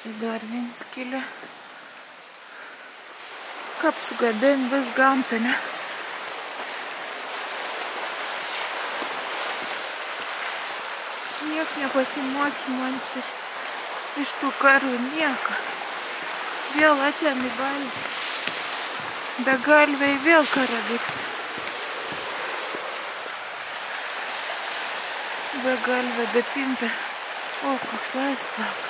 Tai dar viens skylė. Kaip sugadien vis gamta, ne? Niek nepasimokė manis iš tų karų, nieko. Vėl atėm į valdžią. Be galviai vėl kara vyksta. Be galvė, be pimpė. O, koks laivas plaukia.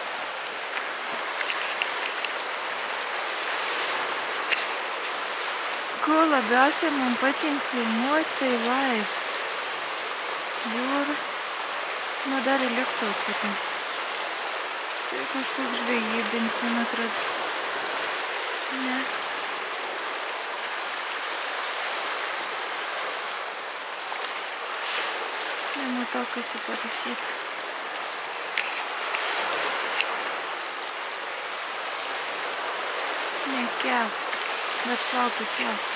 Ko labiausiai man patinka filmuoti, tai laivas. Jūra. Nu, dar ir lėktuvas patinka. Tai kažkoks žvejybinis, man atrodo. Ne. Nematau, kas jau parašyta. Ne keltas, bet plaukia keltas.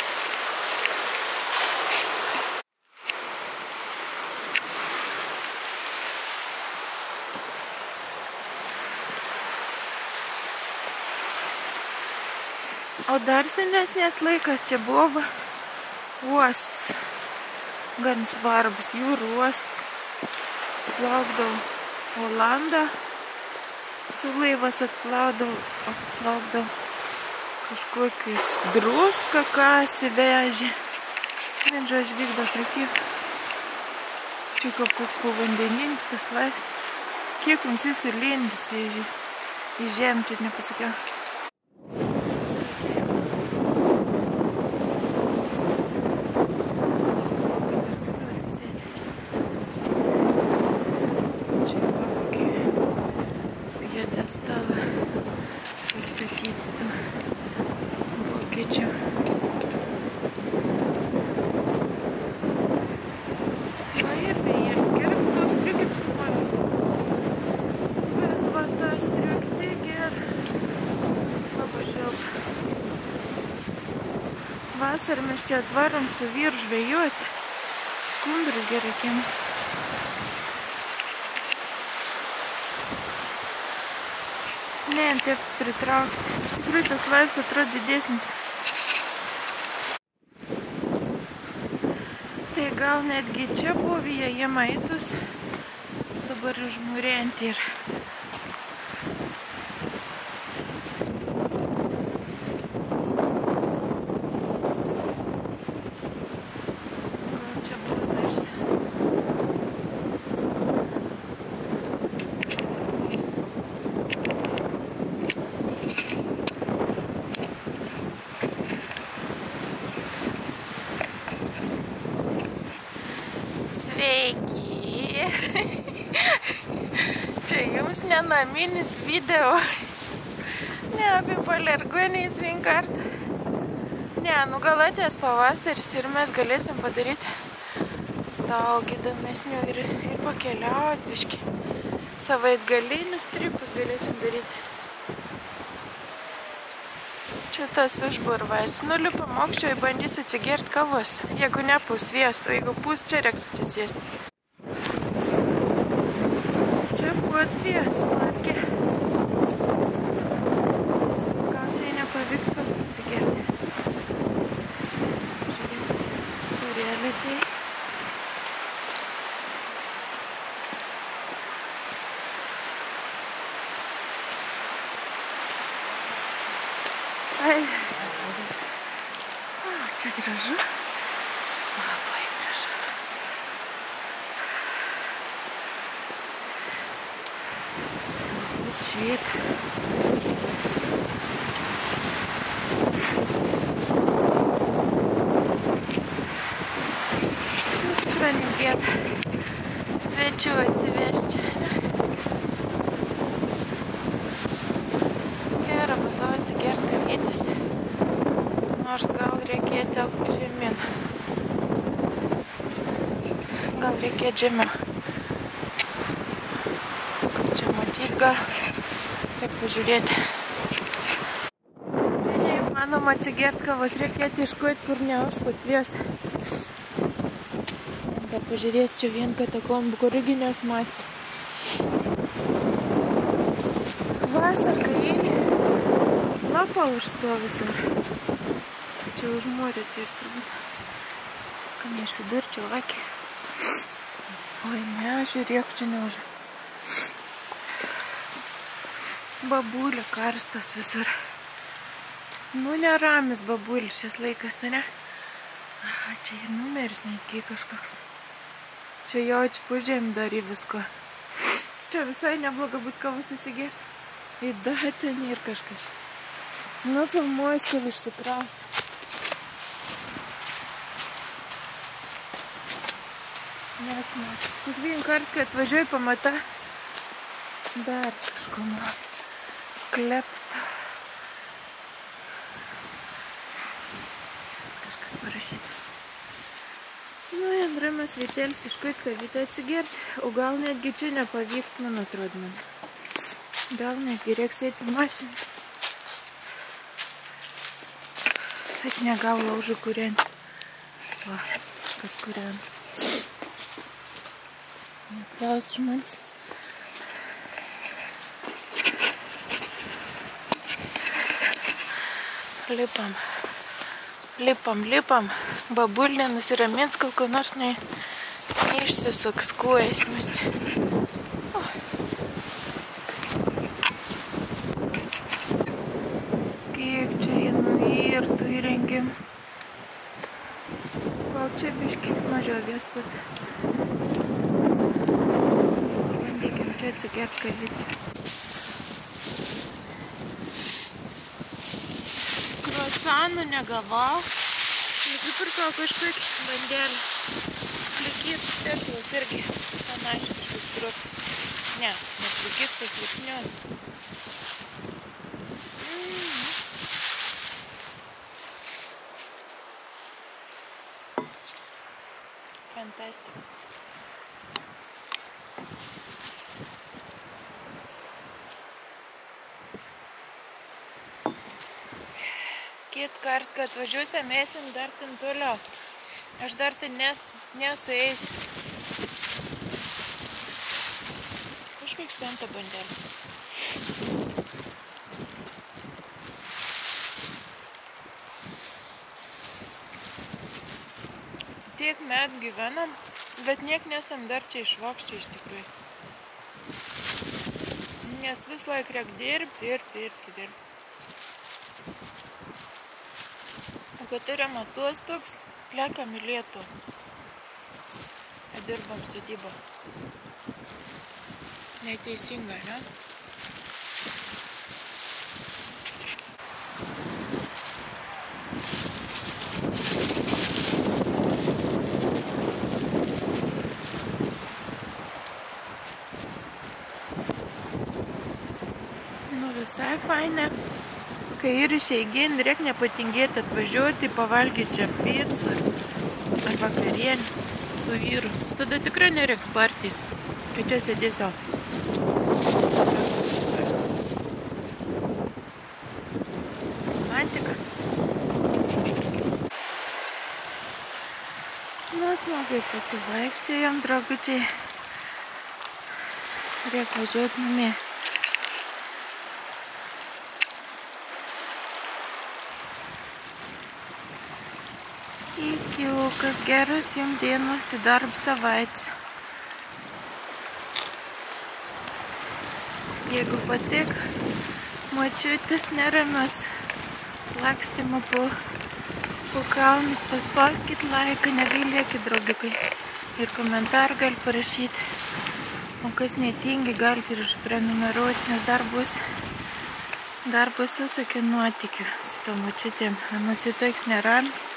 O dar senesnės laikas čia buvo uostas. Gan svarbus jūrų uostas. Plaukdavo Olandą. Su laivas atplaukdavo kažkokius druską, ką įsivežė. Vien žodžiu vykdo prekybą. Čia kaip koks povandeninis tas laivas. Kiek mums visų lindis į žemę, čia nepasakiau. Vasarą mes čia atvarom su vyru žvejoti. Skumbrus gerai kėmė. Ne, taip pritraukti. Iš tikrųjų tas laivas atrodo didesnis. Tai gal netgi čia buvo jie maitus. Dabar užmūrenti ir. Čia jums nenaminis video. Ne apie palergonijos vien kartą. Ne, nu gal atės pavasaris ir mes galėsim padaryti daug įdomesnių ir pakeliauti biškį. Savaitgalinius tripus galėsim daryti. Čia tas užburvas. Nulipam aukščio ir bandys atsigert kavos. Jeigu nepūs vėjas, o jeigu pūs, čia reiks atsisėsti. Atvės, markė. Gal čia nepavyktų kavos atsigerti. Žiūrėk, turėlį tai. Ai. O, čia gražu. Labai gražu. Šviet. Tikrai negėda svečių atsivežti. Gera, bandau atsigerti kavytės. Nors gal reikėtų žemyn. Gal reikėtų žemiau. Kaip čia matyti gal. Reikia pažiūrėti. Čia neįmanoma atsigert kavos, reikėtų iškoti, kur neužpatvės. Gal pažiūrės čia vien katakombų, kur irgi nesmats. vasar, kai eini, lapa užsto visur. Čia už morį tai ir turbūt, kad neišsidurčiau akį. Oi, ne, žiūrėk, čia neuž. Babulė karstos visur. Nu, neramis babulis šis laikas, ne? Aha, čia ir numeris netgi kažkoks. Čia jo atšpužėm dar į visko. Čia visai nebloga būt kavus atsigėti. Į datinį ir kažkas. Nu, filmuojas, kad išsikraus. Nesmat. Kiekvien kartą, kai atvažiuoju, pamata dar kažko nuo klepto. Kažkas parašyta. Nu, Andramas rytelis iškait kavytę atsigerti, o gal netgi čia nepavykt, man atrodo man. Gal netgi reiks eiti mašiną. Sak negau laužų kūrent. Va, kas kūrent. Neklaus žmonės. Lipam. Babulė nusiramins, kol ko nors neišsisuks kojas. Kiek čia jį nuirtų įrengim. Gal čia biški mažiau viespatį. Bandykim čia atsigert kavicę. Kruasanų negavau. Nusipirkau kažkokį bandelį. Plikytus tešlus irgi panašiai kažkoks kruos. Ne plikytus, liksniuotis. Fantastika. Kit kart, kad atvažiuosim, eisim dar ten toliau. Aš dar ten nesueisiu. Kažkoks senta bandelė. Tiek metų gyvenam, bet niek nesam dar čia išvokščiai iš tikrųjų. Nes vis laik reik dirbti. O kad turim atostogas, plekam į Lietuvą. Dirbam sodybą. Neteisinga, ne? Nu, visai faina. Kai ir išeigin, reik nepatingėti atvažiuoti, pavalgyti čia picų ar vakarienį su vyru. Tada tikrai nereiks bartis, kai čia sėdėsiu. Romantika. Nu, smagai pasivaikščiojom, draugučiai. Reik važiuoti namie. Ikiukas, geros jums dienos į darbą savaitę. Jeigu patik, močiutės neramios lakstymą po kalnus, paspauskit laiką, negailėkit, draugiukai. Ir komentarą gali parašyti. O kas netingi, galite ir užprenumeruoti, nes dar bus visokių nuotykių su to močiutėm. Nusiteiks neramis.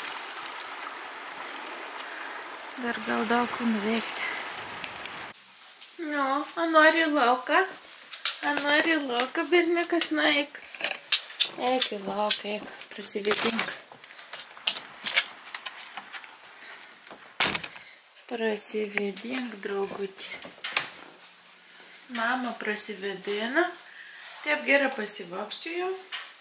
Dar gal daug ko nuveikti. Nu, nori lauką? Nori lauką, berniukas, eik. Eik į lauką, eik, prasivėdink. Prasivėdink, draugutį. Mama prasivėdina. Taip gerai pasivakščiojau.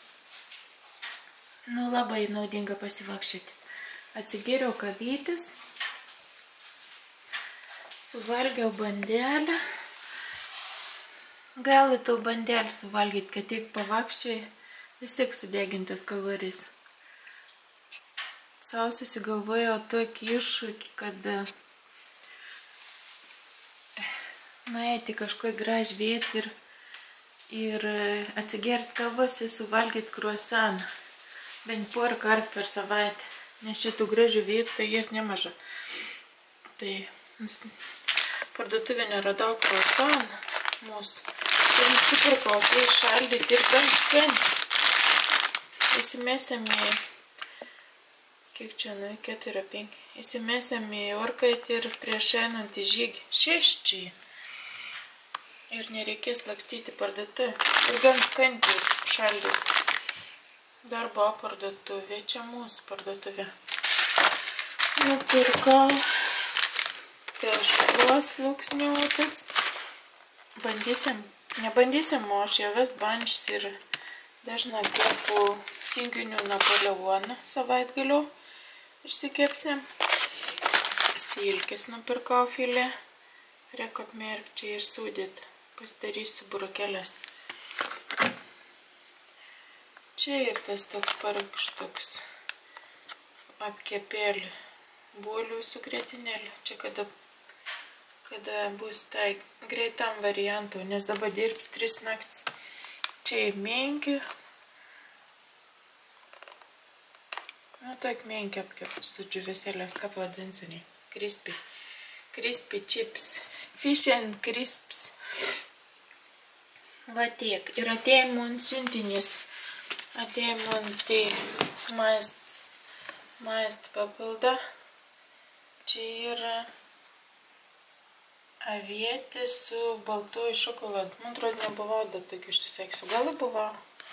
Nu, labai naudinga pasivakščioti. Atsigėriau kavytis. Suvalgiau bandelę, Gali tau bandelį suvalgyti, kad tiek pavakščiai, vis tiek sudegintas kalorijas. Sau susigalvojau tokį iššūkį, kad nueiti kažkokį gražią vietą ir atsigerti kavos ir suvalgyti kruasaną. Bent porą kartų per savaitę, nes čia tų gražių vietų tai ir nemaža. Tai parduotuvė neradau kruasaną mūsų. Tai nusipirkau, tai šaldyti ir gan skaniai. Įsimėsėm į, kiek čia, 4-5. Įsimėsėm į orkaitį ir prieš einant į žygį 6. Ir nereikės lakstyti parduotuvę. Ir gan skaniai šaldyti. Dar buvo parduotuvė, čia mūsų parduotuvė. Nupirkau tešlos sluoksniuotas. Nebandysim, o aš jau vis bandžius ir dažnai kepu tinginių Napoleoną savaitgaliu išsikepsim. Silkės nupirkau filė. Reikia apmerkti ir sūdyti. Pasidarysiu burokėlės. Čia ir tas toks parkštoks apkepėlį buolių su grietinėlė. Čia kada bus tai greitam variantų, nes dabar dirbs 3 naktis. Čia ir menki. Nu, toik menki apkepti su džiūvėsėlės, ką pavadinsiniai. Crispy chips. Fish and crisps. Va tiek. Ir atėjo man siuntinys. Atėjo man tai maist papilda. Čia yra avietė su baltuoju šokoladu. Man atrodo, nebuvau, bet tokiu išsiseksiu. Gal buvau.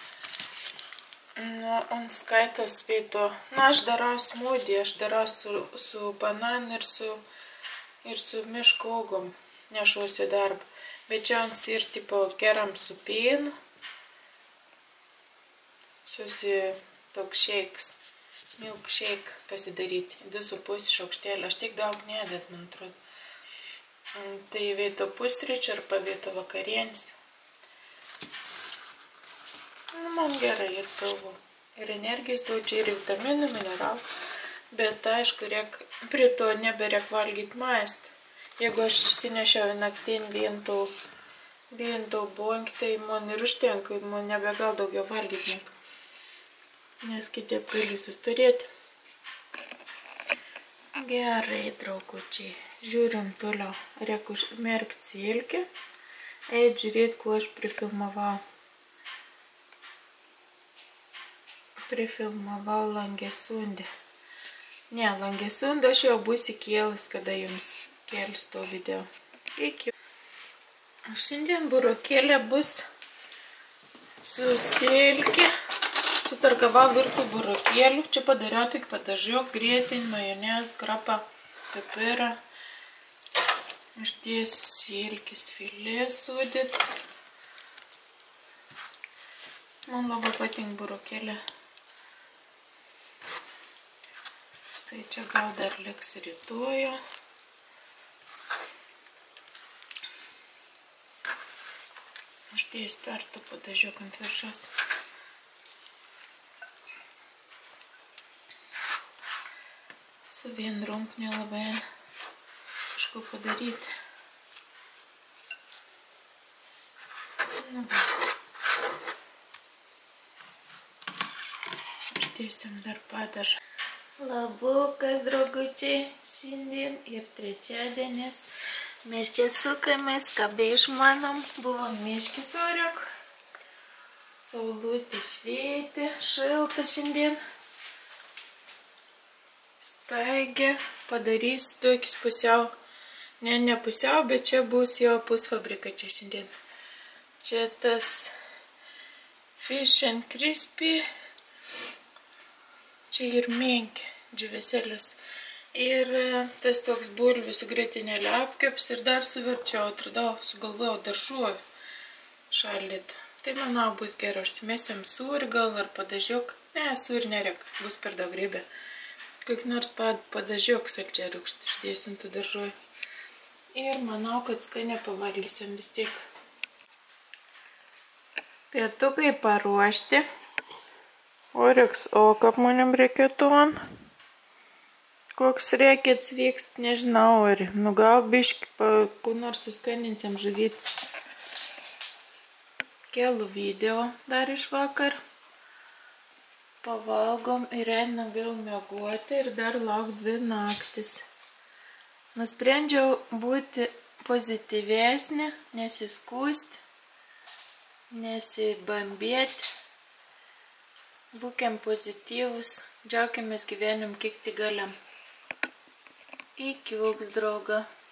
Nu, un skaitas vieto. Na, aš darau smūdį. Aš darau su bananu ir su miško uogom. Nešuosi darbą. Bet čia ant ir tipo geram su pienu. Toks shakes. Milkshake pasidaryti. 2,5 šaukštelį. Aš tik daug nedėt, man atrodo. Tai vieto pusryčių arba vieto vakarienės. Nu, man gerai ir pilvo. Ir energijos daug, čia ir vitaminų, mineralų. Bet aišku, prie to nebereik valgyti maistą. Jeigu aš išsinešiau naktin vien to bonk, tai man ir užtenka, man nebegal daugiau valgyti nieko. Nes kitaip galiu susturėti. Gerai, draugučiai. Žiūrim toliau. Reikia užmerkti silkę. Eit žiūrėti, kuo aš prifilmavau. Prifilmavau Langesundę. Ne, Langesundą aš jau būsiu kėlis, kada jums kėlis to video. Iki. Šiandien burokėlė bus su silke. Sutarkavau virtų burokėlių. Čia padariau tik padažiau grietinį, majonez, krapą, pipirą. Uždėsiu silkės filė sūdėt. Man labai patinka burokėlė. Tai čia gal dar liks rytojo. Uždėsiu tartą padažiau ant viršos. Su vien rumpniu labai kažko padaryti. Nu, uždėsim dar padažą. Labukas, draugučiai, šiandien ir trečiadienis. Mes čia sukamės, kabė išmanom. Buvo miškis oriok. Saulutė švietė, šilta šiandien. Staigė, padarysiu tokius pusiau. Ne pusiau, bet čia bus jau pusfabrika čia šiandien. Čia tas fish and crispy. Čia ir menki, džiūvėsėlius. Ir tas toks bulvių su grietinėlė apkeps ir dar suverčiau, atradau, sugalvojau daržovių šaldyti. Tai manau bus gerai, užsimėsim sūrį gal ar padažiok. Ne, sūrį nereik, bus per daug ribė. Kaip nors padažiok saldžią rūgštį, išdėsim tų daržovių. Ir manau, kad skaniai pavalgysim vis tiek. Pietukai paruošti. O kaip manim reikėtų man? Koks reikėts vykst, nežinau. Gal biški kur nors suskaninsiam žuvytis. Kėlu video dar iš vakar. Pavalgom ir einam vėl miegoti ir dar lauk 2 naktis. Nusprendžiau būti pozityvesnė, nesiskūsti, nesibambėti. Būkim pozityvus, džiaukimės gyvenim kiek tik galim. Iki, drauga.